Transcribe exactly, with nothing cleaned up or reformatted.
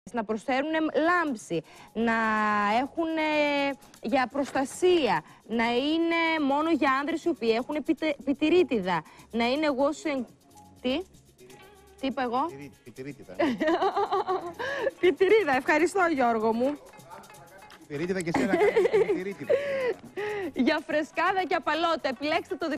να προσφέρουν λάμψη, να έχουν για προστασία, να είναι μόνο για άνδρες οι οποίοι έχουν πιτε, πιτηρίτιδα, να είναι washing... Τι? Τι είπα εγώ? Πιτηρίτιδα. Πιτηρίδα, ευχαριστώ Γιώργο μου. Πιτηρίτιδα και εσένα κάνεις πιτηρίτιδα. Για φρεσκάδα και απαλότητα, επιλέξτε το